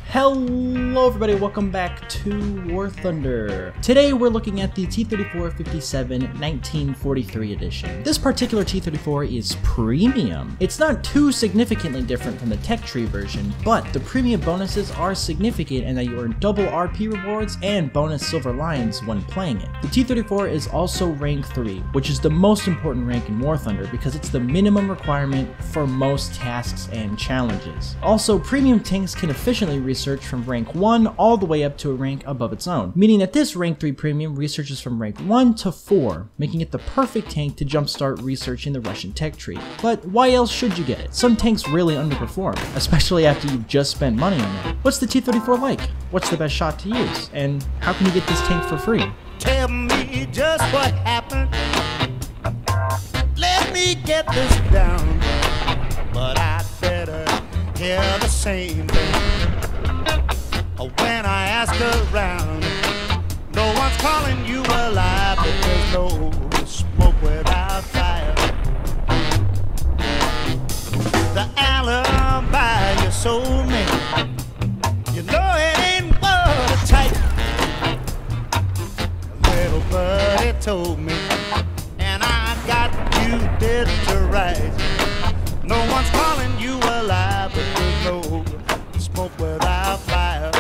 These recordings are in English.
Hello everybody, welcome back to War Thunder. Today we're looking at the T-34-57 1943 edition. This particular T-34 is premium. It's not too significantly different from the tech tree version, but the premium bonuses are significant in that you earn double RP rewards and bonus silver lions when playing it. The T-34 is also rank 3, which is the most important rank in War Thunder because it's the minimum requirement for most tasks and challenges. Also, premium tanks can efficiently research from rank 1 all the way up to a rank above its own, meaning that this rank 3 premium researches from rank 1 to 4, making it the perfect tank to jumpstart researching the Russian tech tree. But why else should you get it? Some tanks really underperform, especially after you've just spent money on them. What's the T-34 like? What's the best shot to use? And how can you get this tank for free? Tell me just what happened. Let me get this down. But I'd better hear the same thing. When I ask around, no one's calling you alive, but there's no smoke without fire. The alibi you sold me, you know it ain't watertight. A little birdie told me, and I got you dead to rights. No one's calling you alive, but there's no smoke without fire.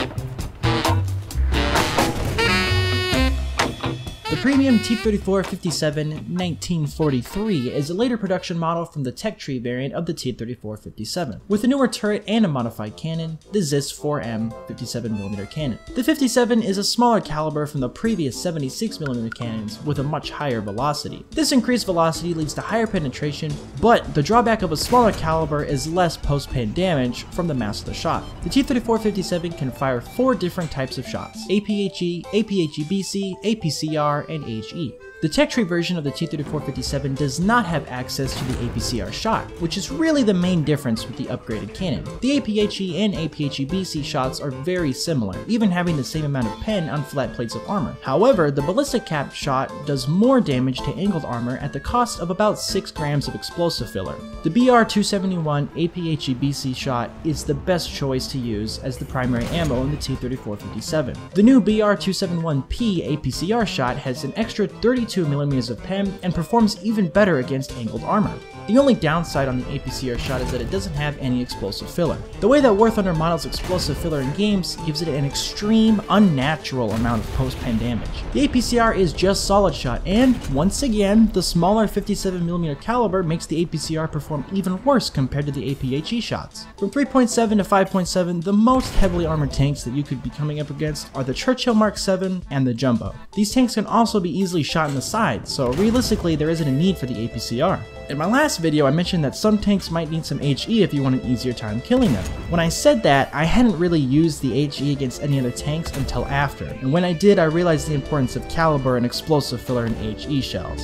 The premium T-34-57 1943 is a later production model from the tech tree variant of the T-34-57, with a newer turret and a modified cannon, the ZIS 4M 57mm cannon. The 57 is a smaller caliber from the previous 76mm cannons with a much higher velocity. This increased velocity leads to higher penetration, but the drawback of a smaller caliber is less post-pen damage from the mass of the shot. The T-34-57 can fire 4 different types of shots: APHE, APHE-BC, APCR, and HE. The tech tree version of the T-34-57 does not have access to the APCR shot, which is really the main difference with the upgraded cannon. The APHE and APHE-BC shots are very similar, even having the same amount of pen on flat plates of armor. However, the ballistic cap shot does more damage to angled armor at the cost of about 6 grams of explosive filler. The BR-271 APHE-BC shot is the best choice to use as the primary ammo in the T-34-57. The new BR-271P APCR shot has an extra 32mm of pen and performs even better against angled armor. The only downside on the APCR shot is that it doesn't have any explosive filler. The way that War Thunder models explosive filler in games gives it an extreme, unnatural amount of post-pen damage. The APCR is just solid shot, and once again, the smaller 57mm caliber makes the APCR perform even worse compared to the APHE shots. From 3.7 to 5.7, the most heavily armored tanks that you could be coming up against are the Churchill Mark 7 and the Jumbo. These tanks can also be easily shot in the side, so realistically there isn't a need for the APCR. In my last video, I mentioned that some tanks might need some HE if you want an easier time killing them. When I said that, I hadn't really used the HE against any other tanks until after, and when I did, I realized the importance of caliber and explosive filler in HE shells.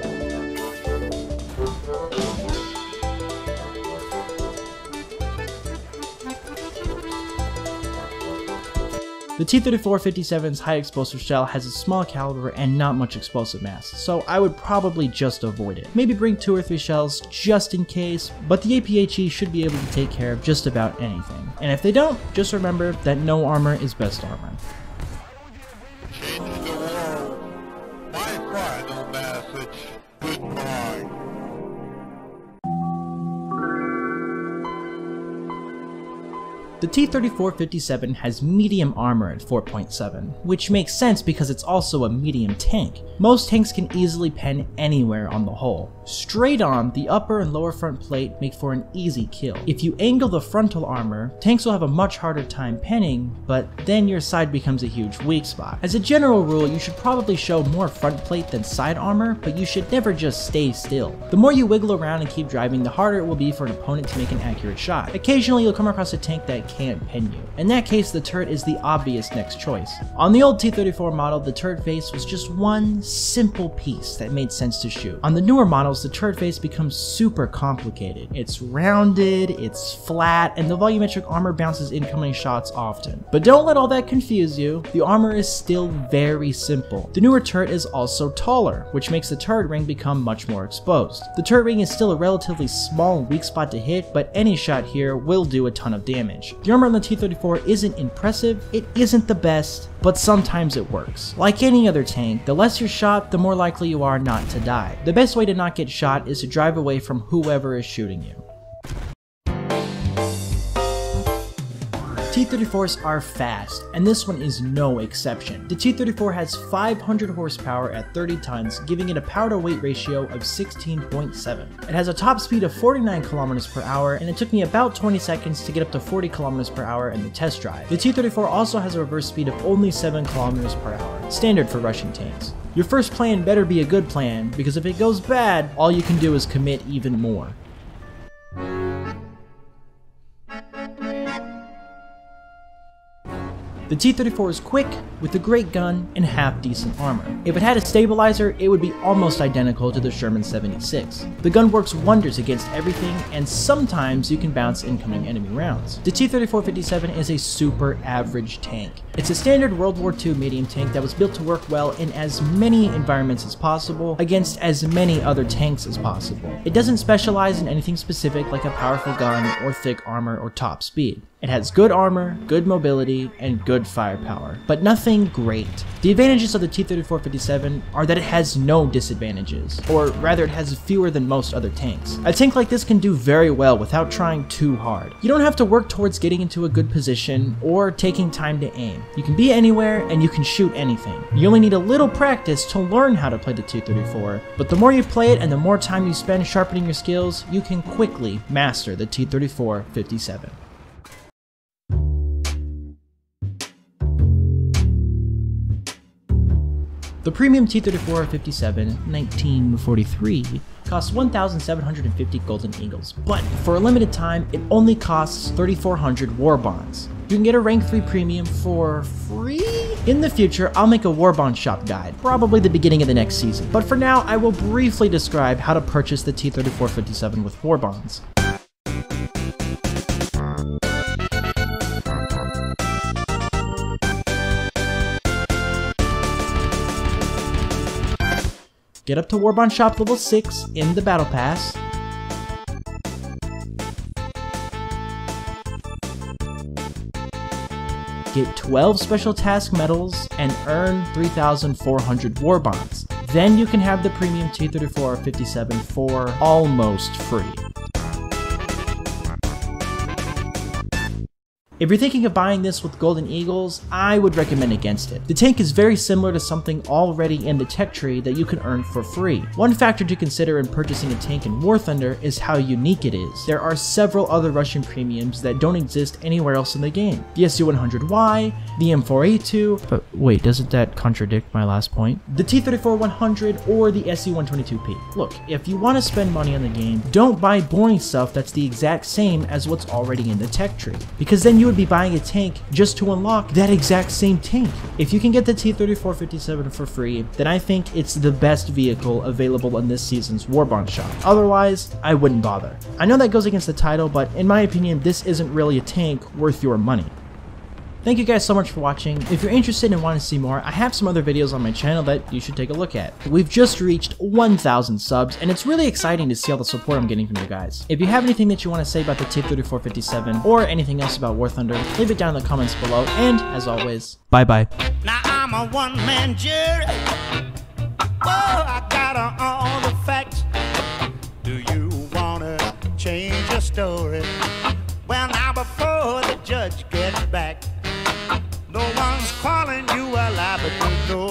The T-34-57's high explosive shell has a small caliber and not much explosive mass, so I would probably just avoid it. Maybe bring 2 or 3 shells just in case, but the APHE should be able to take care of just about anything. And if they don't, just remember that no armor is best armor. Change the world. My final message. Goodbye. The T-34-57 has medium armor at 4.7, which makes sense because it's also a medium tank. Most tanks can easily pen anywhere on the hull. Straight on, the upper and lower front plate make for an easy kill. If you angle the frontal armor, tanks will have a much harder time penning, but then your side becomes a huge weak spot. As a general rule, you should probably show more front plate than side armor, but you should never just stay still. The more you wiggle around and keep driving, the harder it will be for an opponent to make an accurate shot. Occasionally, you'll come across a tank that can't pen you. In that case, the turret is the obvious next choice. On the old T-34 model, the turret face was just one simple piece that made sense to shoot. On the newer models, the turret face becomes super complicated. It's rounded, it's flat, and the volumetric armor bounces incoming shots often. But don't let all that confuse you. The armor is still very simple. The newer turret is also taller, which makes the turret ring become much more exposed. The turret ring is still a relatively small weak spot to hit, but any shot here will do a ton of damage. The armor on the T-34 isn't impressive, it isn't the best, but sometimes it works. Like any other tank, the less you're shot, the more likely you are not to die. The best way to not get shot is to drive away from whoever is shooting you. T-34s are fast, and this one is no exception. The T-34 has 500 horsepower at 30 tons, giving it a power to weight ratio of 16.7. It has a top speed of 49 kilometers per hour, and it took me about 20 seconds to get up to 40 kilometers per hour in the test drive. The T-34 also has a reverse speed of only 7 kilometers per hour, standard for Russian tanks. Your first plan better be a good plan, because if it goes bad, all you can do is commit even more. The T-34 is quick, with a great gun, and half-decent armor. If it had a stabilizer, it would be almost identical to the Sherman 76. The gun works wonders against everything, and sometimes you can bounce incoming enemy rounds. The T-34-57 is a super average tank. It's a standard World War II medium tank that was built to work well in as many environments as possible, against as many other tanks as possible. It doesn't specialize in anything specific like a powerful gun, or thick armor, or top speed. It has good armor, good mobility, and good firepower, but nothing great. The advantages of the T-34-57 are that it has no disadvantages, or rather it has fewer than most other tanks. A tank like this can do very well without trying too hard. You don't have to work towards getting into a good position or taking time to aim. You can be anywhere and you can shoot anything. You only need a little practice to learn how to play the T-34, but the more you play it and the more time you spend sharpening your skills, you can quickly master the T-34-57. The premium T-34-57 1943 costs 1,750 golden eagles, but for a limited time, it only costs 3,400 Warbonds. You can get a rank 3 premium for free? In the future, I'll make a Warbond shop guide, probably the beginning of the next season, but for now, I will briefly describe how to purchase the T-34-57 with Warbonds. Get up to Warbond Shop level 6 in the Battle Pass. Get 12 special task medals and earn 3,400 Warbonds. Then you can have the premium T-34-57 for almost free. If you're thinking of buying this with Golden Eagles, I would recommend against it. The tank is very similar to something already in the tech tree that you can earn for free. One factor to consider in purchasing a tank in War Thunder is how unique it is. There are several other Russian premiums that don't exist anywhere else in the game. The SU-100Y, the M4A2, but wait, doesn't that contradict my last point? The T-34-100 or the SU-122P. Look, if you want to spend money on the game, don't buy boring stuff that's the exact same as what's already in the tech tree, because then you would be buying a tank just to unlock that exact same tank. If you can get the T-34-57 for free, then I think it's the best vehicle available in this season's Warbond shop. Otherwise, I wouldn't bother. I know that goes against the title, but in my opinion, this isn't really a tank worth your money. Thank you guys so much for watching. If you're interested and want to see more, I have some other videos on my channel that you should take a look at. We've just reached 1,000 subs, and it's really exciting to see all the support I'm getting from you guys. If you have anything that you want to say about the T-34-57 or anything else about War Thunder, leave it down in the comments below, and as always, bye-bye. Now I'm a one-man jury. Oh, I got all the facts. Do you wanna change your story? Well, now before the judge gets back, no one's calling you a lie, but you know